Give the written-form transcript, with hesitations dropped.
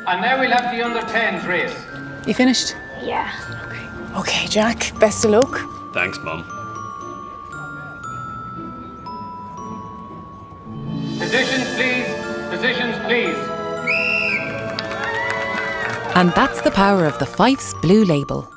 And now we'll have the under-10s race. You finished? Yeah. Okay, Jack, best of luck. Thanks, Mum. Positions, please. Positions, please. And that's the power of the Fyffes Blue Label.